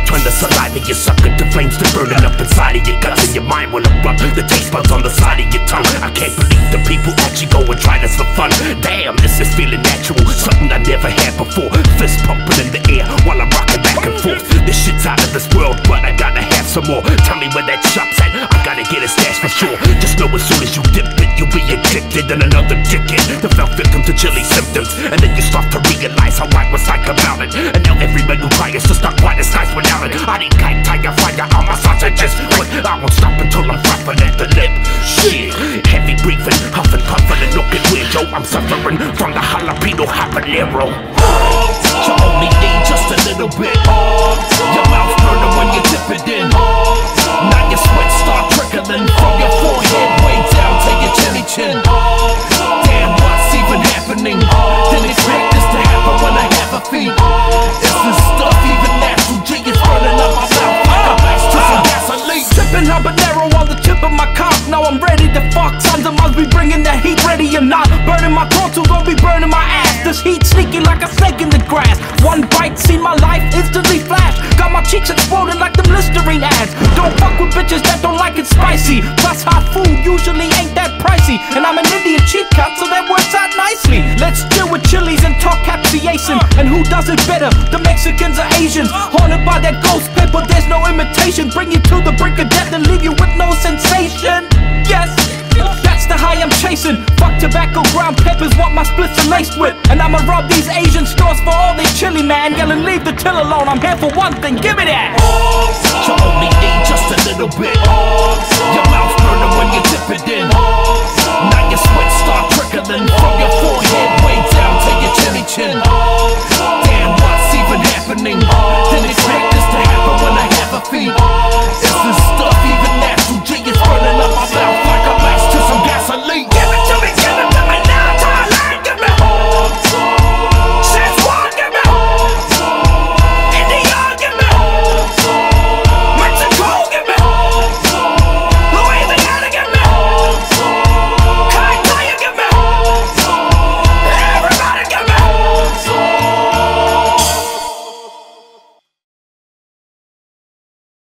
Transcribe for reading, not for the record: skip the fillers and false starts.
turn to saliva, you suck it to flames that burning up inside of your guts, and your mind will erupt. The taste buds on the side of your tongue. I can't believe the people actually go and try this for fun. Damn, this is feeling natural, something I never had before. Fist pumping in the air while I'm rocking back and forth. This shit's out of this world, but I gotta have some more. Tell me where that shop's at, I gotta get a stash for sure. Just know as soon as you dip it, you'll be addicted. And another dickhead that fell victim to chilly symptoms. And then you start to realize how I was like about it. And now everybody who tries to stop quite as nice without it. I didn't kite, tire, fire on my sausages, but I won't stop until I'm frothing at the lip. Shit, heavy breathing, huffing, puffing, and looking weird. Yo, I'm suffering from the jalapeno habanero. You only need just a little bit. Your mouth burning when you dip it in. Now your sweat start trickling from your forehead way down to your chinny chin. Damn, what's even happening? Didn't expect this to happen when I have a feed. Is this stuff even natural? G is burning up my mouth like a match to some gasoline. Sipping habanero on the tip of my cock. Now I'm ready to fuck. SonsofMums be bringing the heat, ready or not. Burning my tonsils, don't be burning my ass. This heat sneaky like a snake in the grass. One bite, see my life instantly flash. Got my cheeks exploding like them Listerine ads. Don't fuck with bitches that don't like it spicy. Plus hot food usually ain't that pricey. And I'm an Indian cheap cut, so that works out nicely. Let's deal with chilies and talk capsaicin. And who does it better? The Mexicans or Asians. Haunted by that ghost pepper, there's no imitation. Bring you to the brink of death and leave you with no sensation. Yes, that's the high I'm chasing. Fuck tobacco, ground peppers, what my splits are laced with. And I'ma rob these Asian stores for all they chili, man. Yelling, leave the till alone, I'm here for one thing, give me that. You only need just a little bit. Your mouth burning when you dip it in.